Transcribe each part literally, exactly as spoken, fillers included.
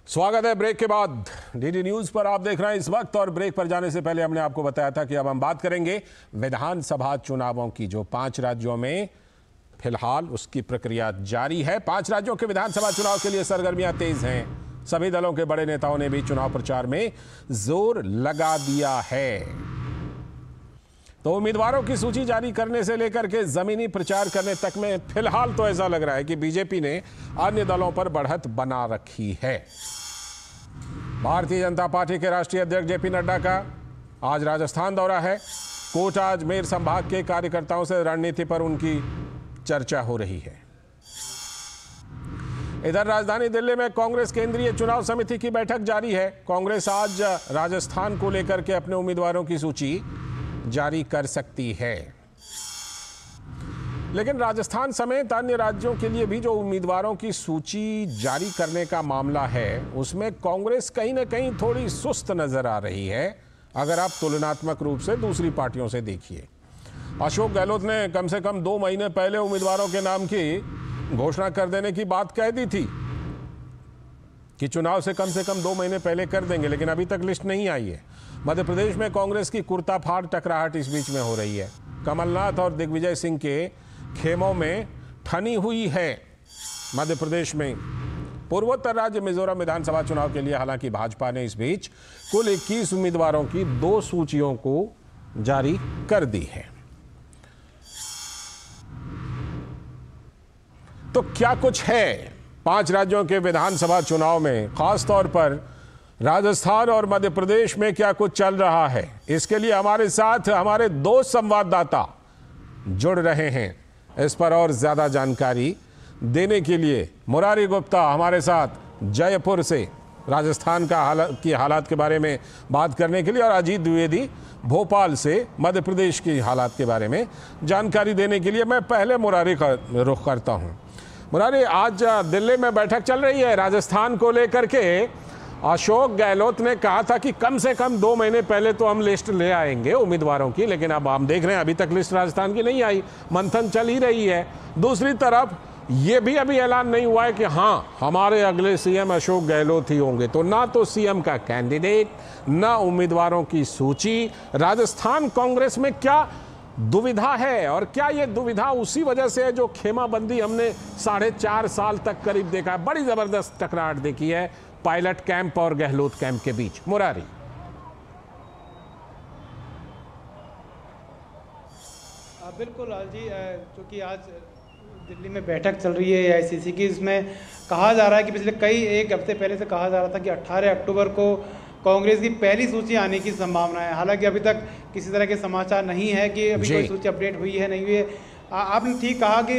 स्वागत है ब्रेक के बाद डीडी न्यूज पर। आप देख रहे हैं इस वक्त, और ब्रेक पर जाने से पहले हमने आपको बताया था कि अब हम बात करेंगे विधानसभा चुनावों की, जो पांच राज्यों में फिलहाल उसकी प्रक्रिया जारी है। पांच राज्यों के विधानसभा चुनाव के लिए सरगर्मियां तेज हैं। सभी दलों के बड़े नेताओं ने भी चुनाव प्रचार में जोर लगा दिया है। तो उम्मीदवारों की सूची जारी करने से लेकर के जमीनी प्रचार करने तक में फिलहाल तो ऐसा लग रहा है कि बीजेपी ने अन्य दलों पर बढ़त बना रखी है। भारतीय जनता पार्टी के राष्ट्रीय अध्यक्ष जेपी नड्डा का आज राजस्थान दौरा है। कोटा अजमेर संभाग के कार्यकर्ताओं से रणनीति पर उनकी चर्चा हो रही है। इधर राजधानी दिल्ली में कांग्रेस केंद्रीय चुनाव समिति की बैठक जारी है। कांग्रेस आज राजस्थान को लेकर के अपने उम्मीदवारों की सूची जारी कर सकती है, लेकिन राजस्थान समेत अन्य राज्यों के लिए भी जो उम्मीदवारों की सूची जारी करने का मामला है, उसमें कांग्रेस कहीं ना कहीं थोड़ी सुस्त नजर आ रही है, अगर आप तुलनात्मक रूप से दूसरी पार्टियों से देखिए। अशोक गहलोत ने कम से कम दो महीने पहले उम्मीदवारों के नाम की घोषणा कर देने की बात कह दी थी कि चुनाव से कम से कम दो महीने पहले कर देंगे, लेकिन अभी तक लिस्ट नहीं आई है। मध्य प्रदेश में कांग्रेस की कुर्ताफाड़ टकराहट इस बीच में हो रही है। कमलनाथ और दिग्विजय सिंह के खेमों में ठनी हुई है मध्य प्रदेश में। पूर्वोत्तर राज्य मिजोरम विधानसभा चुनाव के लिए हालांकि भाजपा ने इस बीच कुल इक्कीस उम्मीदवारों की दो सूचियों को जारी कर दी है। तो क्या कुछ है पांच राज्यों के विधानसभा चुनाव में, खासतौर पर राजस्थान और मध्य प्रदेश में क्या कुछ चल रहा है, इसके लिए हमारे साथ हमारे दो संवाददाता जुड़ रहे हैं। इस पर और ज्यादा जानकारी देने के लिए मुरारी गुप्ता हमारे साथ जयपुर से राजस्थान का हालात की हालात के बारे में बात करने के लिए, और अजीत द्विवेदी भोपाल से मध्य प्रदेश की हालात के बारे में जानकारी देने के लिए। मैं पहले मुरारी का रुख करता हूं। मुरारी, आज दिल्ली में बैठक चल रही है राजस्थान को लेकर के। अशोक गहलोत ने कहा था कि कम से कम दो महीने पहले तो हम लिस्ट ले आएंगे उम्मीदवारों की, लेकिन अब हम देख रहे हैं अभी तक लिस्ट राजस्थान की नहीं आई, मंथन चल ही रही है। दूसरी तरफ ये भी अभी ऐलान नहीं हुआ है कि हाँ हमारे अगले सीएम अशोक गहलोत ही होंगे। तो ना तो सीएम का कैंडिडेट, ना उम्मीदवारों की सूची। राजस्थान कांग्रेस में क्या दुविधा है, और क्या ये दुविधा उसी वजह से है जो खेमाबंदी हमने साढ़े चार साल तक करीब देखा है? बड़ी जबरदस्त टकराहट देखी है पायलट कैंप और गहलोत कैंप के बीच। मुरारी, बिल्कुल लाल जी, क्योंकि आज दिल्ली में बैठक चल रही है एआईसीसी की, इसमें कहा जा रहा है कि पिछले कई एक हफ्ते पहले से कहा जा रहा था कि अठारह अक्टूबर को कांग्रेस की पहली सूची आने की संभावना है। हालांकि अभी तक किसी तरह के समाचार नहीं है कि अभी कोई सूची अपडेट हुई है नहीं हुई है। आपने ठीक कहा कि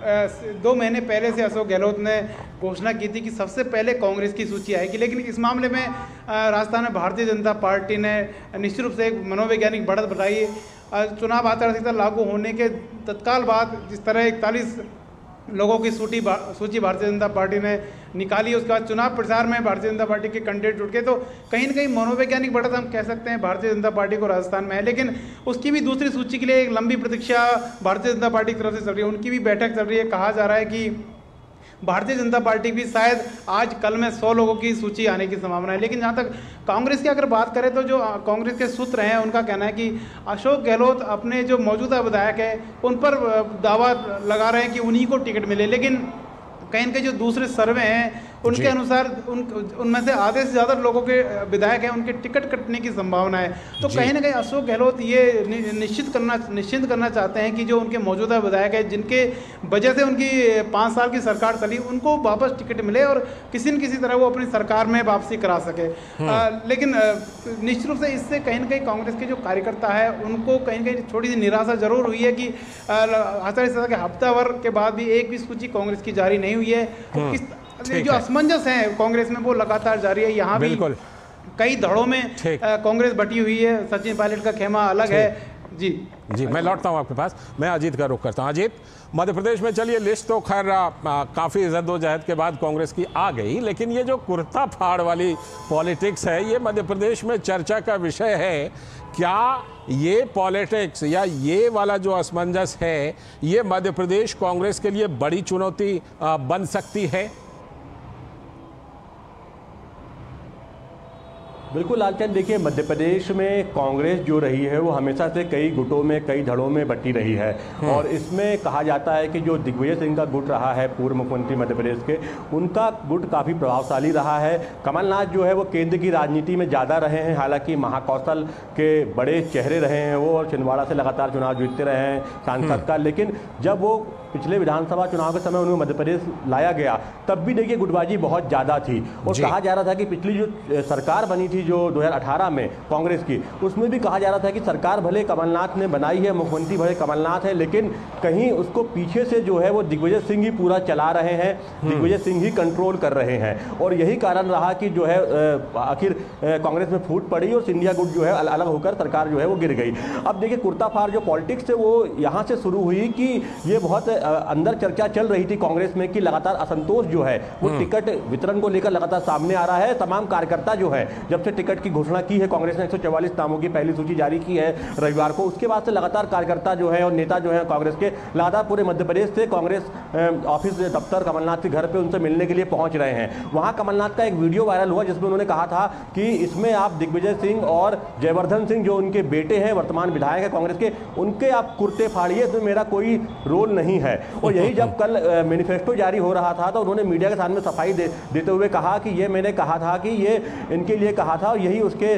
दो महीने पहले से अशोक गहलोत ने घोषणा की थी कि सबसे पहले कांग्रेस की सूची आएगी, लेकिन इस मामले में राजस्थान में भारतीय जनता पार्टी ने निश्चित रूप से एक मनोवैज्ञानिक बढ़त बताई। चुनाव आचार संहिता लागू होने के तत्काल बाद जिस तरह इकतालीस लोगों की सूची सूची भारतीय जनता पार्टी ने निकाली, उसके बाद चुनाव प्रचार में भारतीय जनता पार्टी के कैंडिडेट जुट गए, तो कहीं ना कहीं मनोवैज्ञानिक बढ़त हम कह सकते हैं भारतीय जनता पार्टी को राजस्थान में है। लेकिन उसकी भी दूसरी सूची के लिए एक लंबी प्रतीक्षा भारतीय जनता पार्टी की तरफ से चल रही है, उनकी भी बैठक चल रही है। कहा जा रहा है कि भारतीय जनता पार्टी भी शायद आज कल में सौ लोगों की सूची आने की संभावना है। लेकिन जहाँ तक कांग्रेस की अगर बात करें तो जो कांग्रेस के सूत्र हैं उनका कहना है कि अशोक गहलोत अपने जो मौजूदा विधायक है उन पर दावा लगा रहे हैं कि उन्हीं को टिकट मिले, लेकिन कहीं के जो दूसरे सर्वे हैं उनके अनुसार उन उनमें से आधे से ज़्यादा लोगों के विधायक हैं उनके टिकट कटने की संभावना है। तो कहीं ना कहीं अशोक गहलोत ये निश्चित करना निश्चित करना चाहते हैं कि जो उनके मौजूदा विधायक है जिनके वजह से उनकी पाँच साल की सरकार चली, उनको वापस टिकट मिले और किसी न किसी तरह वो अपनी सरकार में वापसी करा सके। आ, लेकिन निश्चित रूप से इससे कहीं ना कहीं कांग्रेस के जो कार्यकर्ता है उनको कहीं ना कहीं थोड़ी सी निराशा जरूर हुई है कि आचार संहिता के हफ्ता भर के बाद भी एक भी सूची कांग्रेस की जारी नहीं हुई है। तो किस जो असमंजस है कांग्रेस में वो लगातार जारी है। यहाँ भी कई धड़ों में कांग्रेस बटी हुई है, सचिन पायलट का खेमा अलग है। जी जी मैं लौटता हूँ आपके पास, मैं अजीत का रुख करता हूँ। अजीत, मध्य प्रदेश में चलिए लिस्ट तो खैर काफ़ी जद्दोजहद के बाद कांग्रेस की आ गई, लेकिन ये जो कुर्ता फाड़ वाली पॉलिटिक्स है ये मध्य प्रदेश में चर्चा का विषय है। क्या ये पॉलिटिक्स या ये वाला जो असमंजस है ये मध्य प्रदेश कांग्रेस के लिए बड़ी चुनौती बन सकती है? बिल्कुल लालचंद, देखिए मध्य प्रदेश में कांग्रेस जो रही है वो हमेशा से कई गुटों में, कई धड़ों में बटी रही है और इसमें कहा जाता है कि जो दिग्विजय सिंह का गुट रहा है, पूर्व मुख्यमंत्री मध्य प्रदेश के, उनका गुट काफ़ी प्रभावशाली रहा है। कमलनाथ जो है वो केंद्र की राजनीति में ज़्यादा रहे हैं, हालांकि महाकौशल के बड़े चेहरे रहे हैं वो और छिंदवाड़ा से लगातार चुनाव जीतते रहे हैं सांसद का, लेकिन जब वो पिछले विधानसभा चुनाव के समय उन्हें मध्य प्रदेश लाया गया तब भी देखिए गुटबाजी बहुत ज़्यादा थी और कहा जा रहा था कि पिछली जो सरकार बनी थी जो दो हज़ार अठारह में कांग्रेस की, उसमें भी कहा जा रहा था कि सरकार भले कमलनाथ ने बनाई है, मुख्यमंत्री भले कमलनाथ है, लेकिन कहीं उसको पीछे से जो है वो दिग्विजय सिंह ही पूरा चला रहे हैं, दिग्विजय सिंह ही कंट्रोल कर रहे हैं और यही कारण रहा कि जो है आखिर कांग्रेस में फूट पड़ी और सिंधिया गुट जो है अलग होकर सरकार जो है वो गिर गई। अब देखिए कुर्ताफार जो पॉलिटिक्स है वो यहाँ से शुरू हुई कि ये बहुत अंदर चर्चा चल रही थी कांग्रेस में कि लगातार असंतोष जो है वो टिकट वितरण को लेकर लगातार सामने आ रहा है। तमाम कार्यकर्ता जो है जब से टिकट की घोषणा की है कांग्रेस ने एक सौ चौवालीस नामों की पहली सूची जारी की है रविवार को, उसके बाद से लगातार कार्यकर्ता जो है और नेता जो है कांग्रेस के लगातार पूरे मध्य प्रदेश से कांग्रेस ऑफिस दफ्तर कमलनाथ के घर पे उनसे मिलने के लिए पहुंच रहे हैं। वहां कमलनाथ का एक वीडियो वायरल हुआ जिसमें उन्होंने कहा था कि इसमें आप दिग्विजय सिंह और जयवर्धन सिंह जो उनके बेटे हैं, वर्तमान विधायक है कांग्रेस के, उनके आप कुर्ते फाड़िए, इसमें मेरा कोई रोल नहीं है। और यही जब कल मैनिफेस्टो जारी हो रहा था तो उन्होंने मीडिया के सामने सफाई दे, देते हुए कहा कि ये मैंने कहा था कि ये इनके लिए कहा था और यही उसके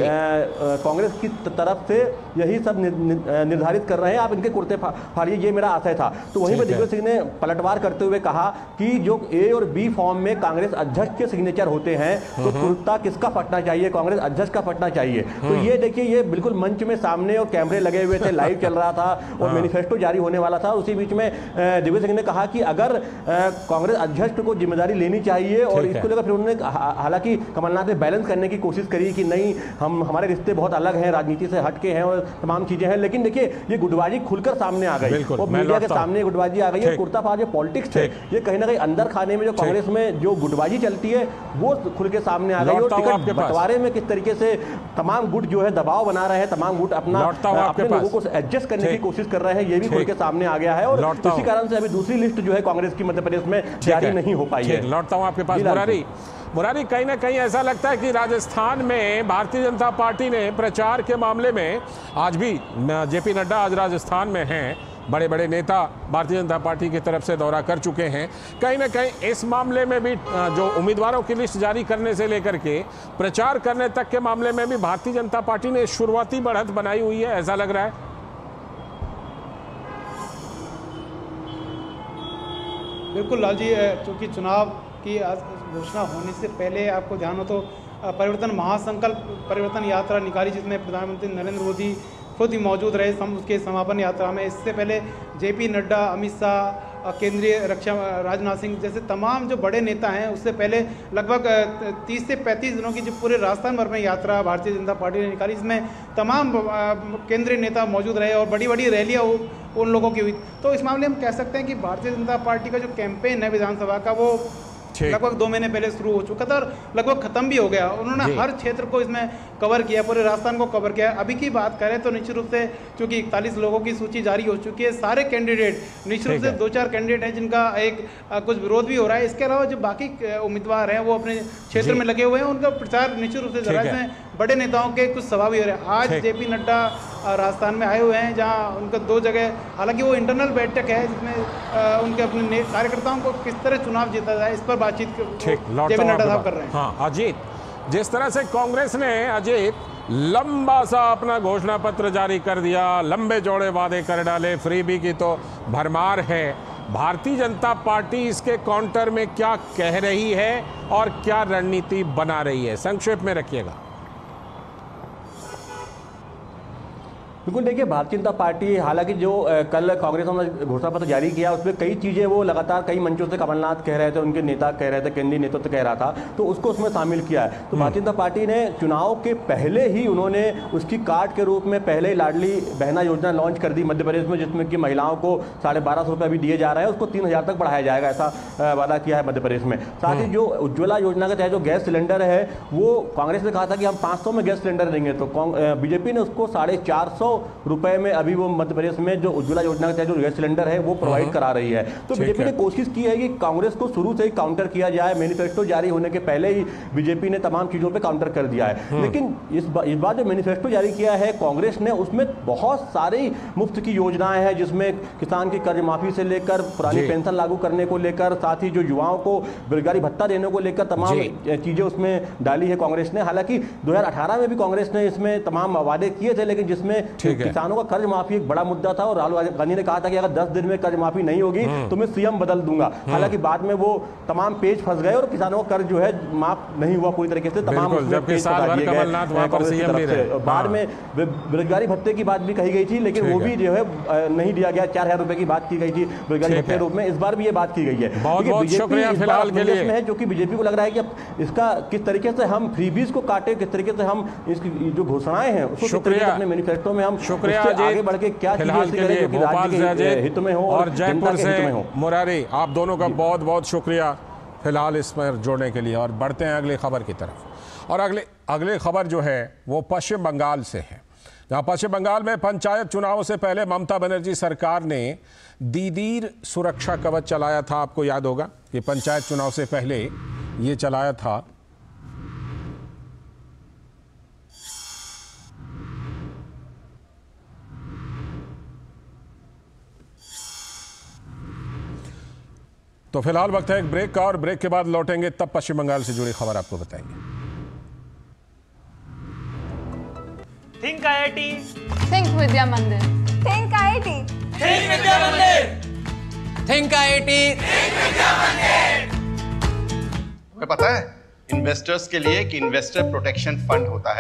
कांग्रेस की तरफ से यही सब निर्धारित कर रहे हैं, आप इनके कुर्ते फाड़िए, ये मेरा आशय था। तो वहीं पर दिग्विजय सिंह ने पलटवार करते हुए कहा कि जो ए और बी फॉर्म में कांग्रेस अध्यक्ष के सिग्नेचर होते हैं तो कुर्ता किसका फटना चाहिए, कांग्रेस अध्यक्ष का फटना चाहिए। तो ये देखिए ये बिल्कुल मंच में सामने और कैमरे लगे हुए थे, लाइव चल रहा था और मैनिफेस्टो जारी होने वाला था। उसी बीच में दिग्विजय सिंह ने कहा कि अगर कांग्रेस अध्यक्ष को जिम्मेदारी लेनी चाहिए और इसको लेकर फिर उन्होंने हालांकि कमलनाथ ने बैलेंस करने की कोशिश करी कि नहीं हम हमारे रिश्ते बहुत अलग हैं, राजनीति से हटके हैं और तमाम चीजें हैं, लेकिन देखिए ये गुटबाजी खुलकर सामने आ गई और मीडिया के सामने गुटबाजी आ गई है। कुर्ताफार जो पॉलिटिक्स है ये कहीं ना कहीं अंदर खाने में जो कांग्रेस में जो गुटबाजी चलती है वो खुल के सामने आ गई और टिकट बंटवारे में किस तरीके से तमाम गुट जो है दबाव बना रहे हैं, तमाम गुट अपना अपने लोगों को एडजस्ट करने की कोशिश कर रहे हैं, ये भी खुल के सामने आ गया है और इसी कारण से अभी दूसरी लिस्ट जो है कांग्रेस की मध्य प्रदेश में जारी नहीं हो पाई है। लौटता हूं आपके पास मुरारी। मुरारी, कहीं ना कहीं ऐसा लगता है कि राजस्थान में भारतीय जनता पार्टी ने प्रचार के मामले में, आज भी जेपी नड्डा आज राजस्थान में हैं, बड़े बड़े नेता भारतीय जनता पार्टी की तरफ से दौरा कर चुके हैं, कहीं ना कहीं इस मामले में भी जो उम्मीदवारों की लिस्ट जारी करने से लेकर के प्रचार करने तक के मामले में भी भारतीय जनता पार्टी ने शुरुआती बढ़त बनाई हुई है, ऐसा लग रहा है। बिल्कुल लाल जी, चूँकि चुनाव की घोषणा होने से पहले आपको ध्यान हो तो परिवर्तन महासंकल्प परिवर्तन यात्रा निकाली जिसमें प्रधानमंत्री नरेंद्र मोदी खुद ही मौजूद रहे सम, उसके समापन यात्रा में। इससे पहले जेपी नड्डा, अमित शाह, केंद्रीय रक्षा राजनाथ सिंह जैसे तमाम जो बड़े नेता हैं उससे पहले लगभग तीस से पैंतीस दिनों की जो पूरे राजस्थान भर में यात्रा भारतीय जनता पार्टी ने निकाली, इसमें तमाम केंद्रीय नेता मौजूद रहे और बड़ी बड़ी रैलियाँ उन लोगों की हुई। तो इस मामले में हम कह सकते हैं कि भारतीय जनता पार्टी का जो कैंपेन है विधानसभा का वो लगभग दो महीने पहले शुरू हो चुका था और लगभग खत्म भी हो गया। उन्होंने हर क्षेत्र को इसमें कवर किया, पूरे राजस्थान को कवर किया। अभी की बात करें तो निश्चित रूप से क्योंकि इकतालीस लोगों की सूची जारी हो चुकी है, सारे कैंडिडेट निश्चित रूप से दो चार कैंडिडेट हैं जिनका एक आ, कुछ विरोध भी हो रहा है। इसके अलावा जो बाकी उम्मीदवार हैं वो अपने क्षेत्र में लगे हुए हैं, उनका प्रचार निश्चित रूप से जरा इसमें बड़े नेताओं के कुछ सभा भी हो रहे हैं। आज जेपी नड्डा राजस्थान में आए हुए हैं जहाँ उनका दो जगह, हालांकि वो इंटरनल बैठक है जिसमें उनके अपने कार्यकर्ताओं को किस तरह चुनाव जीता जाए इस पर बातचीत जेपी नड्डा साहब कर रहे हैं। हाँ अजीत, जिस तरह से कांग्रेस ने अजीत लंबा सा अपना घोषणा पत्र जारी कर दिया, लंबे चौड़े वादे कर डाले, फ्रीबी की तो भरमार है, भारतीय जनता पार्टी इसके काउंटर में क्या कह रही है और क्या रणनीति बना रही है, संक्षेप में रखिएगा। बिल्कुल देखिए, भारतीय जनता पार्टी हालांकि जो कल कांग्रेस ने घोषणा पत्र जारी किया उसमें कई चीज़ें वो लगातार कई मंचों से कमलनाथ कह रहे थे, उनके नेता कह रहे थे, केंद्रीय नेतृत्व कह रहा था, तो उसको उसमें शामिल किया है। तो भारतीय जनता पार्टी ने चुनाव के पहले ही उन्होंने उसकी कार्ड के रूप में पहले ही लाडली बहना योजना लॉन्च कर दी मध्य प्रदेश में, जिसमें कि महिलाओं को साढ़े बारह सौ रुपये अभी दिए जा रहे हैं, उसको तीन हज़ार तक बढ़ाया जाएगा, ऐसा वादा किया है मध्य प्रदेश में। साथ ही जो उज्ज्वला योजना के तहत जो गैस सिलेंडर है वो कांग्रेस ने कहा था कि हम पाँच सौ में गैस सिलेंडर देंगे, तो बीजेपी ने उसको साढ़े चार सौ रुपए में अभी वो मध्य प्रदेश में जो उज्ज्वला योजना का जो गैस सिलेंडर है वो प्रोवाइड करा रही है। तो बीजेपी ने कोशिश की है कि कांग्रेस को शुरू से ही काउंटर किया जाए। मैनिफेस्टो जारी होने के पहले ही बीजेपी ने तमाम चीजों पे काउंटर कर दिया है। लेकिन इस बार इस बार जो मैनिफेस्टो जारी किया है कांग्रेस ने, उसमें बहुत सारी मुफ्त की योजनाएं हैं, जिसमें किसान की कर्ज माफी से लेकर पुरानी पेंशन लागू करने को लेकर, साथ ही जो युवाओं को बेरोजगारी भत्ता देने को लेकर तमाम चीजें उसमें डाली है कांग्रेस ने। हालांकि दो हज़ार अठारह में भी कांग्रेस ने इसमें तमाम वादे किए थे, लेकिन जिसमें किसानों का कर्ज माफी एक बड़ा मुद्दा था और राहुल गांधी ने कहा था कि अगर दस दिन में कर्ज माफी नहीं होगी तो मैं सीएम बदल दूंगा। हालांकि बाद में वो तमाम पेज फंस गए और किसानों का कर्ज जो है माफ नहीं हुआ पूरी तरीके से। तमाम बाद में बेरोजगारी भत्ते की बात भी कही गई थी, लेकिन वो भी जो है नहीं दिया गया। चार हजार रुपए की बात की गई थी बेरोजगारी भत्ते के रूप में, इस बार भी ये बात की गई है। बहुत बहुत शुक्रिया फिलहाल के लिए है, जो कि बीजेपी को लग रहा है कि अब इसका किस तरीके से हम फ्रीबीज को काटे, किस तरीके से हम इसकी जो घोषणाएं हैं उसको किस तरीके से अपने मैनिफेस्टो में हम शुक्रिया आगे बढ़ के क्या चीजें ऐसी करें जो कि राज्य के हित में हो और जयपुर से मुरारी, आप दोनों का बहुत बहुत शुक्रिया फिलहाल इस पर जोड़ने के लिए। और बढ़ते हैं अगली खबर की तरफ। और अगले अगली खबर जो है वो पश्चिम बंगाल से है, जहां पश्चिम बंगाल में पंचायत चुनाव से पहले ममता बनर्जी सरकार ने दीदीर सुरक्षा कवच चलाया था। आपको याद होगा कि पंचायत चुनाव से पहले ये चलाया था। तो फिलहाल वक्त है एक ब्रेक का, और ब्रेक के बाद लौटेंगे तब पश्चिम बंगाल से जुड़ी खबर आपको बताएंगे। थिंक आईआईटी, थिंक विद्या मंदिर, थिंक आईआईटी, थिंक विद्या मंदिर, थिंक आईआईटी, थिंक विद्या मंदिर। तुम्हें पता है इन्वेस्टर्स के लिए एक इन्वेस्टर प्रोटेक्शन फंड होता है।